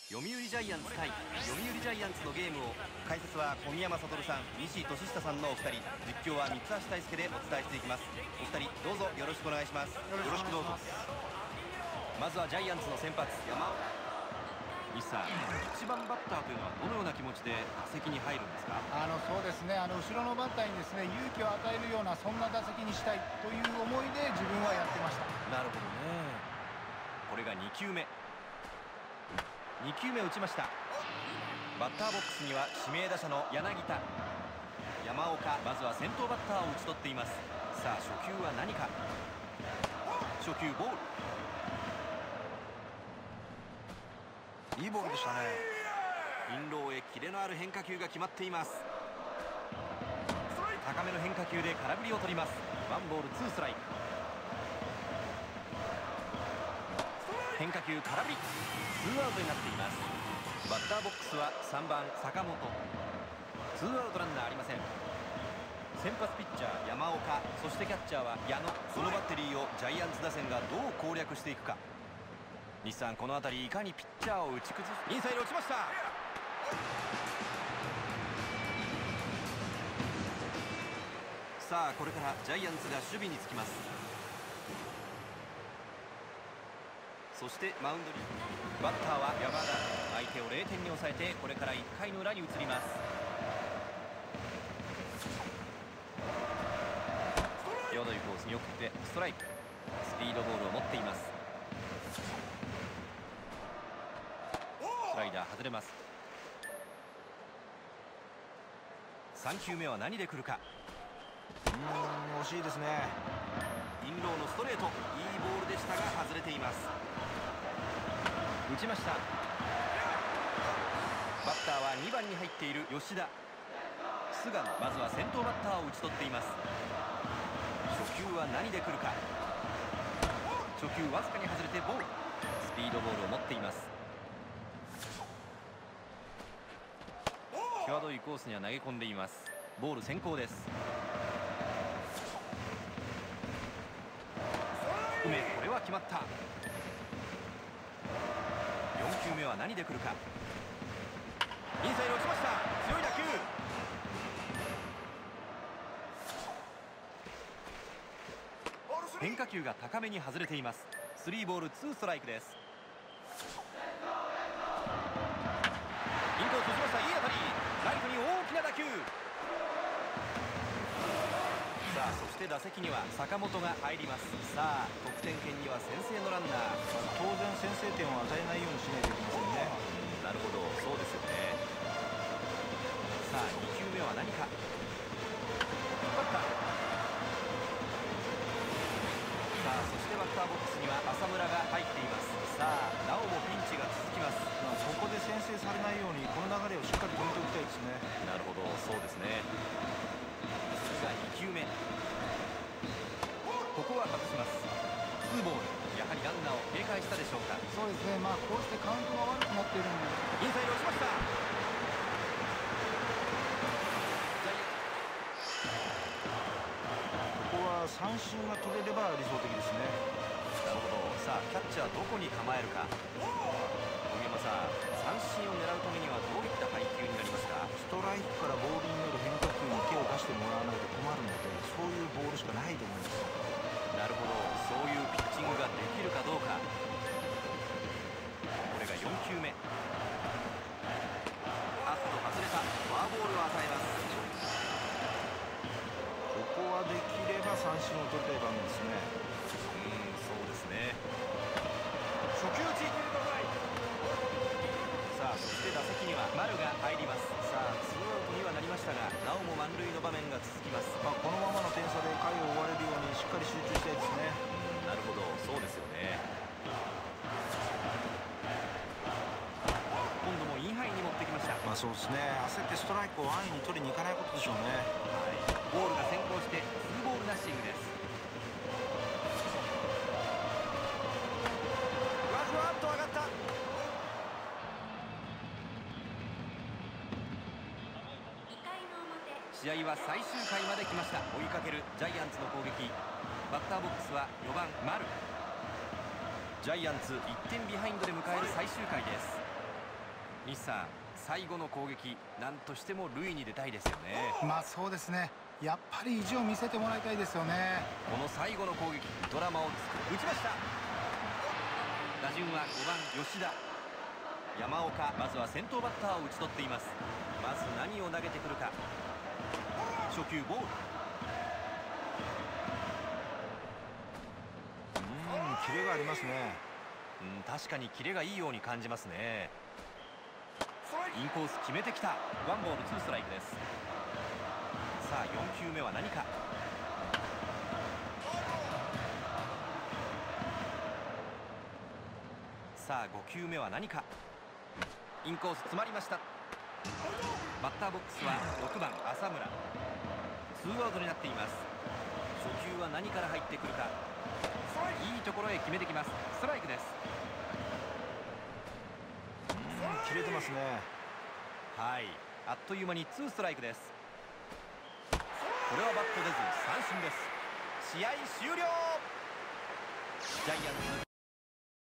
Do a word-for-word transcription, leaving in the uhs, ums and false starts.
読売ジャイアンツ対読売ジャイアンツのゲームを、解説は小宮山悟さん、西俊久さんのお二人、実況は三橋大輔でお伝えしていきます。お二人どうぞよろしくお願いします。よろしくどうぞ。まずはジャイアンツの先発山西さん、いちばんバッターというのはどのような気持ちで打席に入るんですか？ あのそうですね、あの後ろのバッターにですね勇気を与えるような、そんな打席にしたいという思いで自分はやってました。 なるほどね。これがにきゅうめ、にきゅうめ打ちました。バッターボックスには指名打者の柳田、山岡、まずは先頭バッターを打ち取っています。さあ初球は何か。初球ボール、 いいボールでしたね。 インローへキレのある変化球が決まっています。高めの変化球で空振りを取ります。ワンボールツーストライク。変化球空振り、ツーアウトになっています。バッターボックスはさんばん坂本、ツーアウトランナーありません。先発ピッチャー山岡、そしてキャッチャーは矢野、そのバッテリーをジャイアンツ打線がどう攻略していくか。西さん、この辺りいかにピッチャーを打ち崩す。インサイド落ちました。さあこれからジャイアンツが守備につきます。そしてマウンドにバッターは山田、相手をれいてんに抑えて、これからいっかいの裏に移ります。際どいコースに送ってストライク。スピードボールを持っています。スライダー外れます。さんきゅうめは何で来るか。 うーん、惜しいですね。 インローのストレート、いいボールでしたが外れています。打ちました。バッターはにばんに入っている吉田、菅野、まずは先頭バッターを打ち取っています。初球は何で来るか。初球わずかに外れてボール。スピードボールを持っています。際どいコースには投げ込んでいます。ボール先行です。低め、これは決まった。よんきゅうめは何で来るか。インサイド落ちました。強い打球。変化球が高めに外れています。スリーボールツーストライクです。インコース打ちました。いい当たり、ライトに大きな打球。さあそして打席には坂本が入ります。さあ得点圏には先制のランナー。 当然先制点を与えないようにしないといけませんね。 なるほど、そうですよね。さあにきゅうめは何か。引っ張った。さあそしてバッターボックスには浅村が入っています。さあなおもピンチが続きます。 まあ、そこで先制されないようにこの流れをしっかり止めておきたいですね。 なるほど、そうですね。さあにきゅうめ、ここは外します。ツーボール。やはりランナーを警戒したでしょうか。 そうですね、まあこうしてカウントが悪くなっているので、 インサイド落ちました。 ここは三振が取れれば理想的ですね。 なるほど。さあキャッチャーどこに構えるか。小宮山さん、三振を狙うためにはどういった配球になりますか？ ストライクからボールになる変化球に手を出してもらわないと困るので、そういうボールしかないと思います。 なるほど、そういうピッチングができるかどうか。これがよんきゅうめ。あっと外れた。フォアボールを与えます。 ここはできれば三振を取りたい場面ですね。 うーん、そうですね。初球打ち。さあそして打席には丸が入ります。さあツーアウトにはなりましたが、なおも満塁の場面が続きます。 まあ、このままの点差で回を終われるようにしっかり集中したいですね。 うん、なるほど、そうですよね。今度もインハイに持ってきました。 まあそうですね、焦ってストライクを安易に取りに行かないことでしょうね。 はい、ボールが先行してツーボールナッシングです。ふわふわっと上がった。試合は最終回まで来ました。追いかけるジャイアンツの攻撃。バッターボックスはよばん丸。ジャイアンツいってんビハインドで迎える最終回です。 西さん、最後の攻撃何としても塁に出たいですよね。 まあそうですね、やっぱり意地を見せてもらいたいですよね。 この最後の攻撃、ドラマを作る。打ちました。打順はごばん吉田。山岡、まずは先頭バッターを打ち取っています。まず何を投げてくるか。初球ボール。 うんキレがありますね。 うん確かにキレがいいように感じますね。インコース決めてきた。ワンボールツーストライクです。さあよん球目は何か。さあご球目は何か。インコース詰まりました。バッターボックスはろくばん浅村。ツーアウトになっています。初球は何から入ってくるか。いいところへ決めてきます。ストライクです。 切れてますね。 はい、あっという間にツーストライクです。これはバット出ず三振です。試合終了。ジャイアンツ